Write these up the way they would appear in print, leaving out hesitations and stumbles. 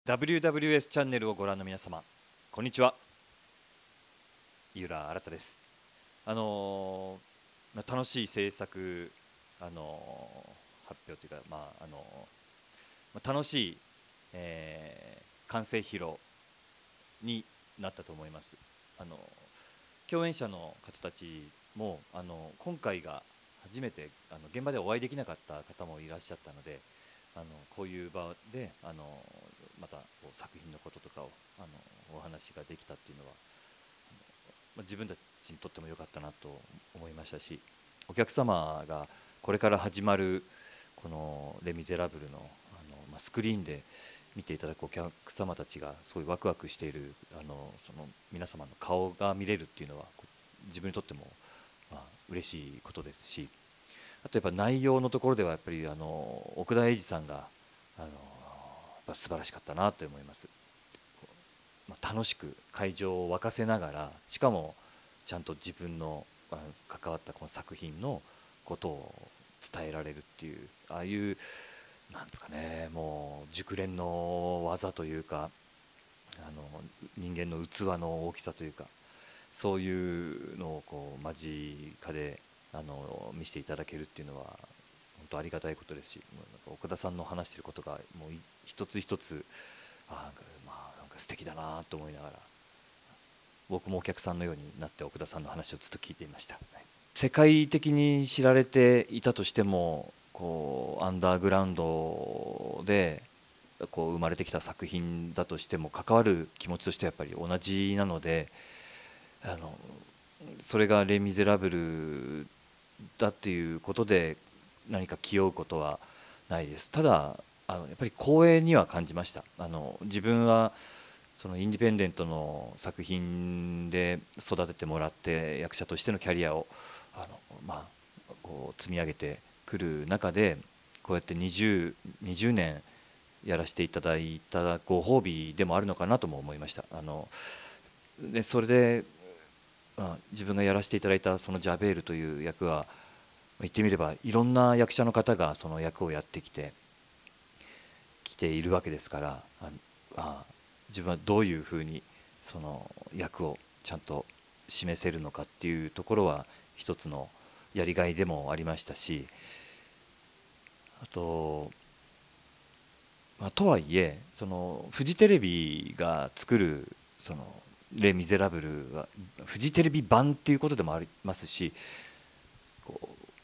WWS チャンネルをご覧の皆様、こんにちは。井浦新です。楽しい制作、発表というか、楽しい、完成披露になったと思います。共演者の方たちも今回が初めて現場でお会いできなかった方もいらっしゃったので、こういう場でまたこう作品のこととかをお話ができたっていうのは自分たちにとっても良かったなと思いましたし、お客様がこれから始まるこの「レ・ミゼラブル」のスクリーンで見ていただくお客様たちがすごいワクワクしているその皆様の顔が見れるっていうのは自分にとっても嬉しいことですし、あとやっぱ内容のところではやっぱり奥田英二さんがやっぱ素晴らしかったなと思います。楽しく会場を沸かせながら、しかもちゃんと自分の関わったこの作品のことを伝えられるっていう、ああいうなんですかね、もう熟練の技というか人間の器の大きさというか、そういうのをこう間近で見せていただけるっていうのは本当ありがたいことですし、なんか岡田さんの話していることがもう一つ一つなんか素敵だなと思いながら、僕もお客さんのようになって奥田さんの話をずっと聞いていました。世界的に知られていたとしても、こうアンダーグラウンドでこう生まれてきた作品だとしても、関わる気持ちとしてはやっぱり同じなので、それが「レ・ミゼラブル」だっていうことで何か気負うことはないです。ただやっぱり光栄には感じました。自分はそのインディペンデントの作品で育ててもらって役者としてのキャリアをこう積み上げてくる中で、こうやって20年やらせていただいたご褒美でもあるのかなとも思いました。でそれで、自分がやらせていただいたそのジャベールという役は言ってみればいろんな役者の方がその役をやってきているわけですから、自分はどういうふうにその役をちゃんと示せるのかっていうところは一つのやりがいでもありましたし、あと、とはいえそのフジテレビが作るそのレ・ミゼラブルはフジテレビ版っていうことでもありますし、こ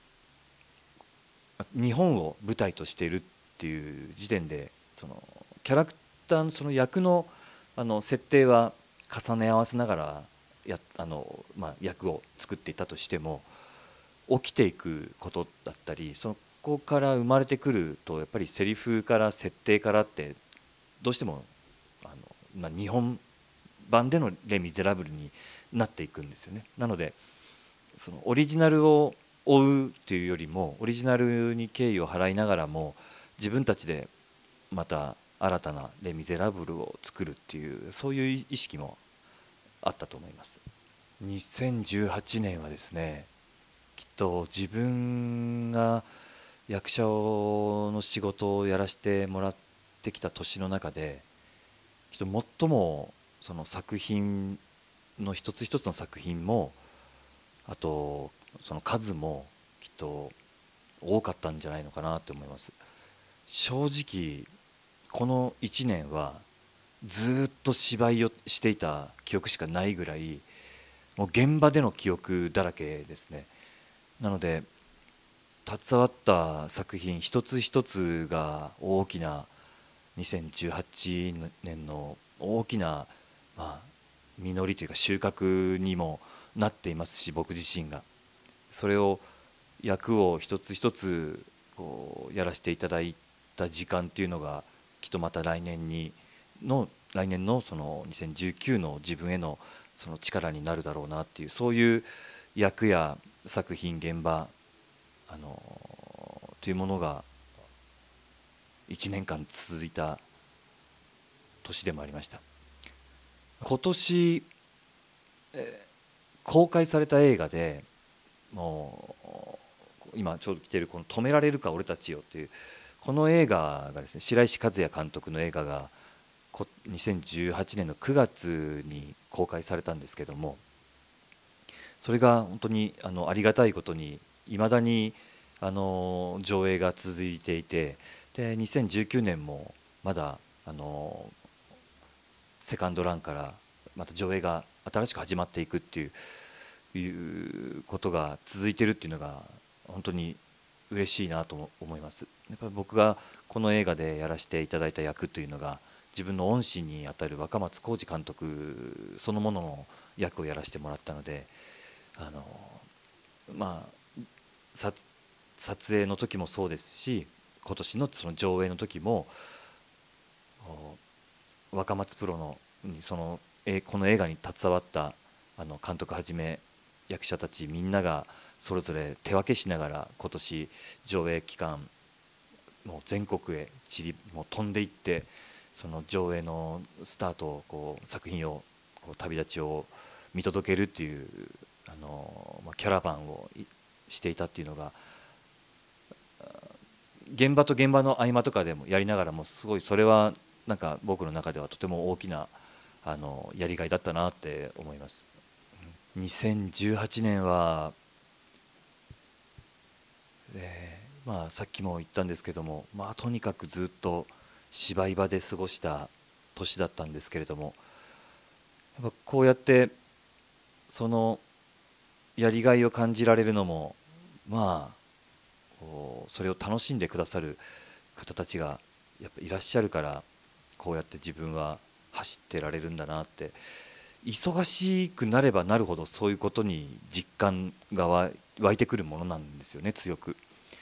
う日本を舞台としているっていう時点で、そのキャラクターのその役の設定は重ね合わせながら役を作っていたとしても、起きていくことだったりそこから生まれてくると、やっぱりセリフから設定からってどうしても日本版での「レ・ミゼラブル」になっていくんですよね。なのでそのオリジナルを追うというよりも、オリジナルに敬意を払いながらも自分たちでまた新たな「レ・ミゼラブル」を作るっていう、そういう意識もあったと思います。2018年はですね、きっと自分が役者の仕事をやらせてもらってきた年の中で、きっと最もその作品の一つ一つの作品も、あとその数もきっと多かったんじゃないのかなと思います。正直この1年はずっと芝居をしていた記憶しかないぐらい、もう現場での記憶だらけですね。なので携わった作品一つ一つが大きな2018年の大きな、実りというか収穫にもなっていますし、僕自身がそれを役を一つ一つこうやらせていただいた時間っていうのが、きっとまた来年のその2019の自分へのその力になるだろうなっていう、そういう役や作品現場というものが1年間続いた年でもありました。今年、公開された映画で、もう今ちょうど来ているこの「止められるか俺たちよ」っていうこの映画がですね、白石和也監督の映画が 2018年の9月に公開されたんですけども、それが本当にありがたいことにいまだに上映が続いていて、で2019年もまだセカンドランからまた上映が新しく始まっていくっていうことが続いてるっていうのが本当に嬉しいなと思います。やっぱり僕がこの映画でやらせていただいた役というのが自分の恩師にあたる若松浩二監督そのものの役をやらせてもらったので、あのまあ撮影の時もそうですし、今年のその上映の時も若松プロのこの映画に携わった監督はじめ役者たちみんながそれぞれ手分けしながら今年上映期間もう全国へもう飛んでいって、その上映のスタートを作品を旅立ちを見届けるっていうキャラバンをしていたっていうのが、現場と現場の合間とかでもやりながらもすごいそれはなんか僕の中ではとても大きなやりがいだったなって思います。2018年は、さっきも言ったんですけども、とにかくずっと芝居場で過ごした年だったんですけれども、やっぱこうやってそのやりがいを感じられるのもそれを楽しんでくださる方たちがやっぱいらっしゃるから、こうやって自分は走ってられるんだなって。忙しくなればなるほどそういうことに実感が湧いてくるものなんですよね、強く。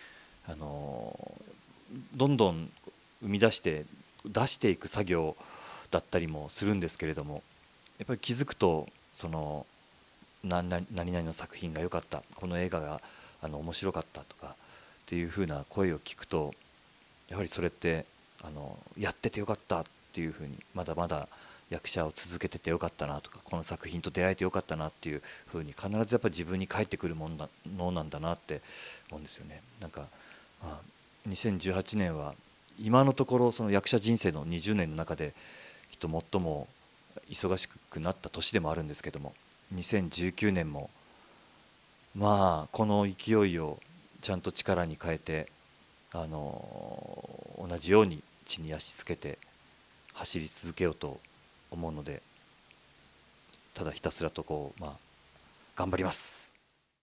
どんどん生み出していく作業だったりもするんですけれども、やっぱり気づくと何々の作品が良かった、この映画が面白かったとかっていう風な声を聞くと、やはりそれってやっててよかったっていう風に、まだまだ役者を続けててよかったなとか、この作品と出会えてよかったなっていう風に必ずやっぱり自分に返ってくるものなんだなって思うんですよね。なんか、2018年は今のところその役者人生の20年の中できっと最も忙しくなった年でもあるんですけども、2019年もこの勢いをちゃんと力に変えて同じように地に足つけて走り続けようと思うので、ただひたすらと頑張ります。